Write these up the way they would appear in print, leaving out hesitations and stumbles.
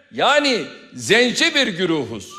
yani zenci bir güruhuz.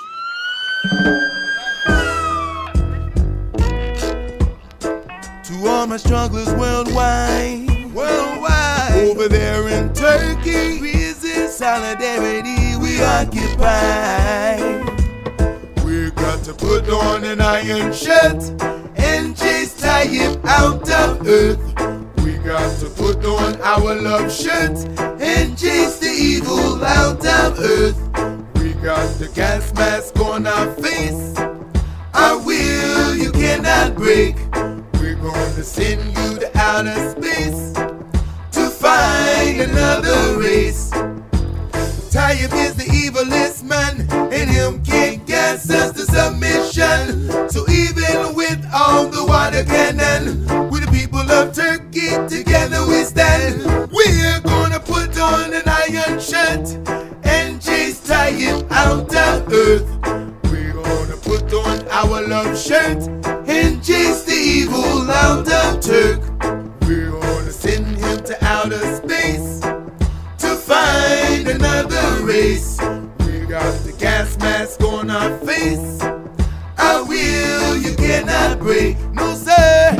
To all my strugglers worldwide, over there in Turkey, prison solidarity we occupy. We got to put on an iron shirt and chase Tayyip out of earth. We got to put on our love shirt and chase the evil out of earth. We got the gas mask on our face, our will you cannot break. We're gonna send you to outer space to find another race. Tayyip is the evilest man, and him can't gas us to submission. So even with all the water cannon, with the people of Turkey, together we stand. We're gonna put on an iron shirt and chase Tayyip out of earth. We're gonna put on our love shirt and chase the evil out of Turk. We're gonna send him to outer space to find another race. We got the gas mask on our face, our will you cannot break. No sir.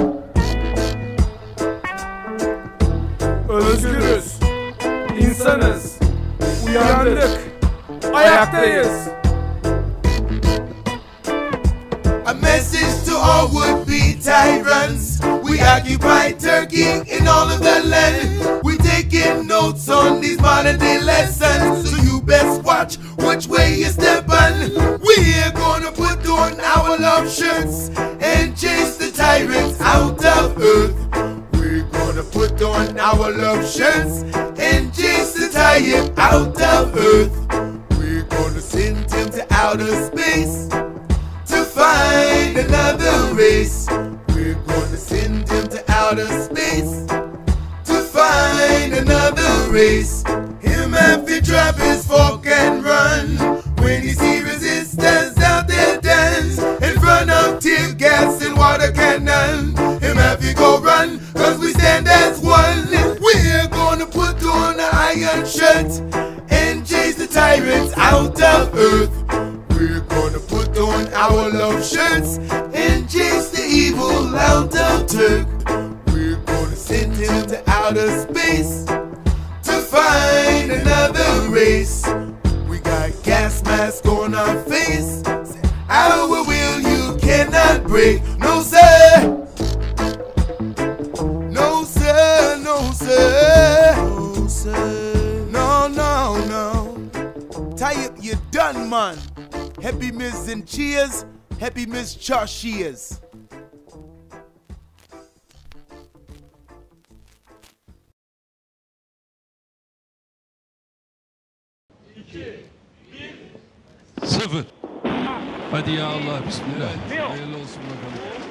Özgürüz, insanız, uyandık, ayaktayız. A message to all would-be tyrants. We occupy Turkey and all of the land. We taking notes on these modern day lessons, so you best watch which way you step on. We're gonna put on our love shirts and chase the tyrants out of earth. We're gonna put on our love shirts and chase the Tayyip out of earth. We're gonna send him to outer space to find another race. We're gonna send him to outer space to find another race. Him have to drop his fork and run when he see resistance out there dance in front of tear gas and water cannon. Him have to go run, cause we stand as one. We're gonna put on an iron shirt and chase the tyrants out of earth. We're gonna put on our love shirts and chase the evil out of Turk. We're gonna send him to outer space to find another race. We got gas mask on our face, our will you cannot break. No sir, no sir, no sir, no sir, no, no, no. Tayyip, you done, man. Happy Miss and cheers, happy Miss Cheers. Sıfır. Hadi ya Allah, bismillah. Hayırlı olsun bakalım.